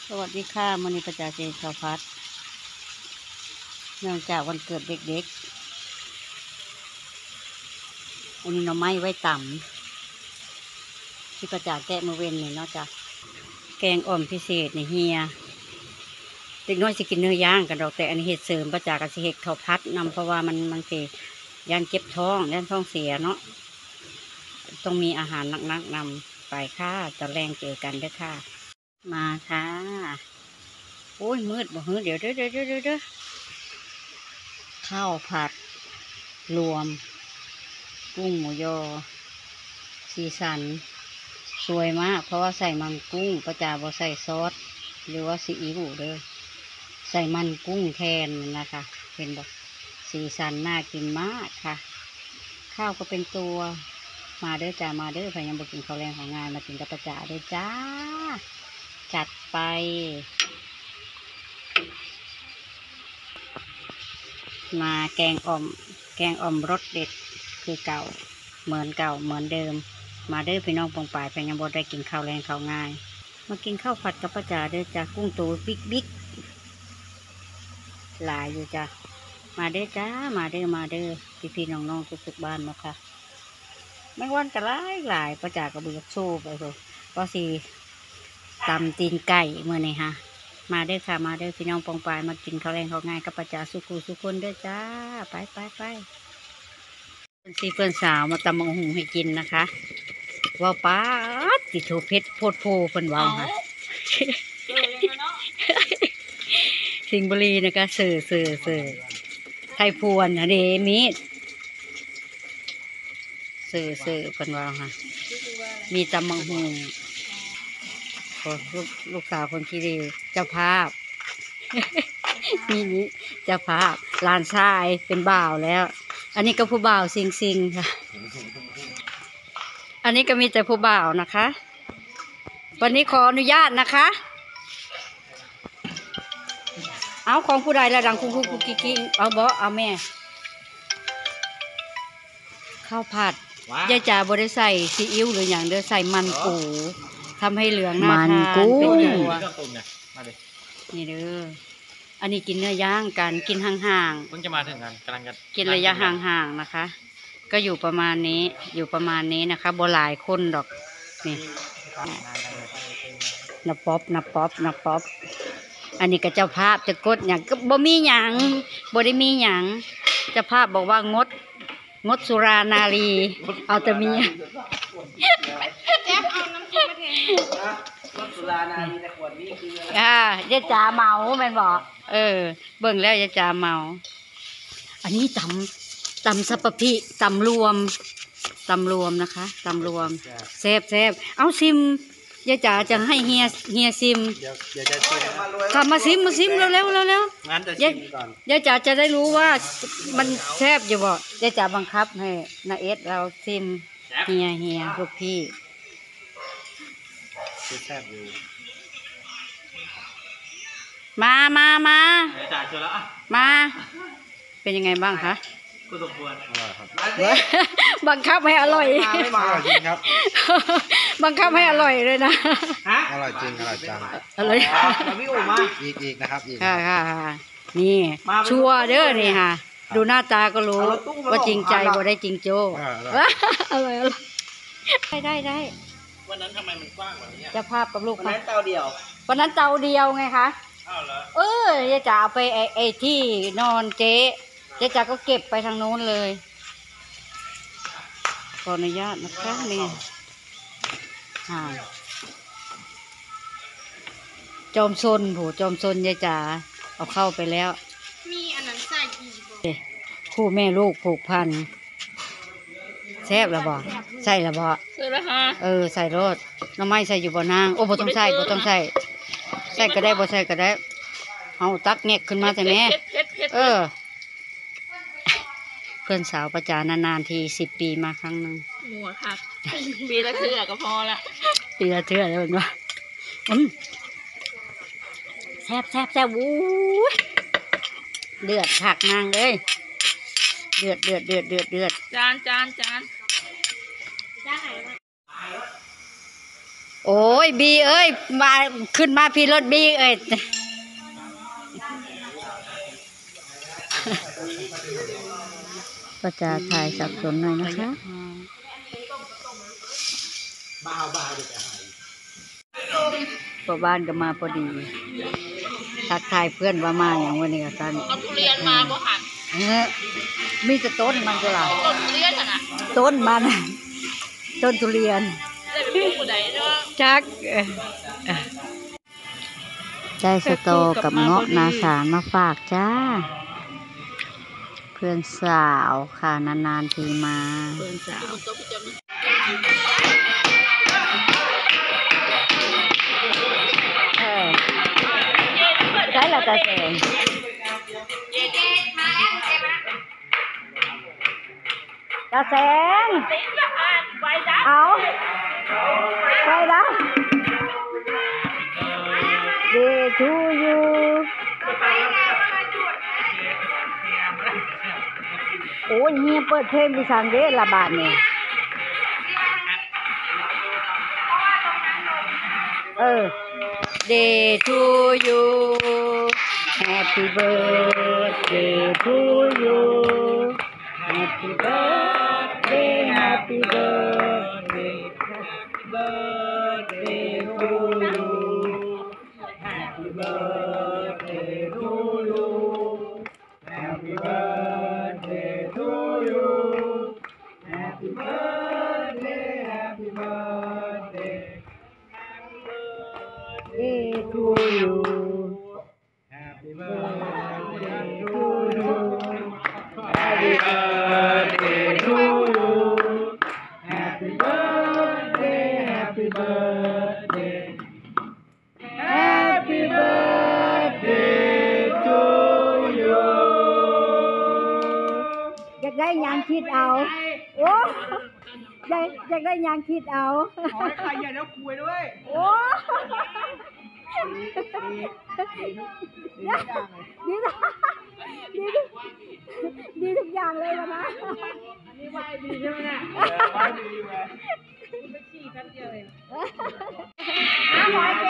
สวัสดีค่ะมณีประจาเจชาวพัฒน์เนื่องจากวันเกิดเด็กๆอันนี้หน่อไม้ไว้ต่ำที่ประจาแกะมือเว้นนี่เนาะจ้ะแกงอ่อมพิเศษนี่เฮียเด็กน้อยสิกินเนื้อย่างกันดอกแต่อันนี้เห็ดเสริมประจากกับสิเห็ดข้าวพัดนำเพราะว่ามันสิยันเจ็บท้องยันท้องเสียเนาะต้องมีอาหารหนักๆนำไปค่ะตอนแรงเจอกันเด้อค่ะมาค่ะโอ้ยมืดบ่เฮ้ยเดี๋ยวเด้อข้าวผัดรวมกุ้งหมูยอสีสันสวยมากเพราะว่าใส่มันกุ้งประจาบ่ใส่ซอสหรือว่าซีอิ๊วเด้อใส่มันกุ้งแทนนะคะเห็นบอกสีสันน่ากินมากค่ะข้าวก็เป็นตัวมาเด้อจ้ามาเด้อพยายามบอกกินข้าวแรงของงานมากินกับประจาเด้อจ้าจัดไปมาแกงอ่อมรสเด็ดคือเก่าเหมือนเก่าเหมือนเดิมมาเด้อพี่น้องปองป่ายพยังบ่ได้กินข้าวแรงข้าวง่ายมากินข้าวผัดกับป้าจ๋าเด้อจ้ากุ้งตัวบิ๊กหลายอยู่จ้ามาเด้อจ้ามาเด้อพี่น้องทุกบ้านนะคะแมงวันก็หลายป้าจ๋าก็เบื่อโซ่ไปเลยก็สิตำตีนไก่เมื่อนี่ฮะมาเด้อค่ะมาเด้อพี่น้องปองป่ายมากินข้าวแรงข้าวง่ายกับป้าจ๋าสุคนเด้อจ้าไปเพื่อนสาวมาตำมังหุงให้กินนะคะว่าป้าติโทเพชรโพดโพเพิ่นว่าค่ะสิงห์บุรีนะคะเสือไทยพวนนะเดมีดเสือเพิ่นว่าค่ะมีตำมังหุงลูกสาวคนที่ดีเจ้าภาพนี่เจ้าภาพหลานชายเป็นบ่าวแล้วอันนี้ก็ผู้บ่าวซิงค่ะอันนี้ก็มีแต่ผู้บ่าวนะคะวันนี้ขออนุญาตนะคะเอาของผู้ใดละดังคุกกิ๊กเอาบ่เอาแม่ข้าวผัดยายจ๋าบ่ได้ใส่ซีอิ๊วหรืออย่างเด้อใส่มันปูทำให้เหลืองน่าทานเป็นตัวนี่เด้ออันนี้กินเนื้อย่างกันกินห่างๆเพิ่งจะมาถึงกันกำลังจะกินระยะห่างๆนะคะก็อยู่ประมาณนี้นะคะบ่หลายคนดอกนี่นับป๊อปอันนี้ก็เจ้าภาพจะกดอย่างก็บ่มีหยังบ่ได้มีหยังเจ้าภาพบอกว่างดสุรานารีเอาแต่เมียแจ๊บเอาน้ำส้มมาเทงดสุรานารีแต่ขวดนี้คือยายจ๋าเมาแม่นบอกเบิ่งแล้วยายจ๋าเมาอันนี้ตำสับปะพิตำรวมนะคะตำรวมแซ่บเอาซิมยายจ๋าจะให้เฮียซิมเดี๋ยวจะทำมาซิมเร็วงั้นจะชิมก่อนยายจ๋าจะได้รู้ว่ามันแซ่บอยู่บ่ยายจ๋าบังคับให้นาเอสเราซิมเฮียลูกพี่แซ่บอยู่มายายจ๋าเจอแล้วมาเป็นยังไงบ้างคะก็สมควรบังคับให้อร่อยไม่มาจริงครับบังคับให้อร่อยเลยนะอร่อยจริงอร่อยจังอร่อยพี่โอมาอีกนะครับอีกค่ะนี่ชัวเด้อนี่ค่ะดูหน้าตาก็รู้ว่าจริงใจบ่ได้จริงโจ้อร่อยได้วันนั้นทำไมมันกว้างกว่านี้จะภาพกับลูกวันนั้นเตาเดียวไงคะยายจ๋าเอาไปไอ้ที่นอนเจ๊จ๋าก็เก็บไปทางโน้นเลยขออนุญาตนะคะนี่จอมซนยายจ๋าเอาเข้าไปแล้วมีอันนั้นใส่อีกคู่แม่ลูกผูกพันแซ่บละบ่ใส่ละบ่ใส่ละฮะใส่รสน้ำไม้ใส่อยู่บ่นางโอ้บ่ต้องใส่ก็ได้บ่ใส่ก็ได้เอาตักเง็กขึ้นมาแต่แม่เพื่อนสาวประจานานๆที10 ปีมาครั้งนึงหมูค่ะปีละเทื่อก็พอละปีละเทื่อแล้วว่าแซ่บวู้เดือดผักนางเลยเดือดจานไหนโอ้ยบีเอ้ยมาขึ้นมาพี่รถบีเอ้ยก็จะถ่ายสับสนหน่อยนะคะพอบ้านก็มาพอดีทักทายเพื่อนว่ามาอย่างวันนี้กับกันเอาทุเรียนมาบ่ค่ะมีแต่ต้นมันก็ล่ะต้นทุเรียนน่ะต้นมันต้นทุเรียนได้ไปปลูกบ่ได้เนาะจักได้สตอกับเงาะนาสารมาฝากจ้าเพื่อนสาวค่ะนานๆทีมาเพื่อนสาวใช่ละตาแสงตาแสงเอาไปนะDay to you โอ้ยเฮียเปิดเพลงดิฉันเด้ละบาทนี่Day to you Happy birthday to you Happy birthday Happy birthday Happy birthday to you Happy birthday to you Happy birthday to you Happy birthday Happy birthday Happy birthday to you Happy birthday to you Happy birthday to you Happy birthday Happy birthday Happy birthday to you อยากได้ยางคิดเอาโอ้อยากได้ยางคิดเอาขอให้ใครอย่าได้คุยด้วยโอ้ดีทุกอย่างเลยนะอันนี้ไหวดีใช่ไหมเนี่ยไหวดีไหมไม่ขี้แป๊บเดียวเอง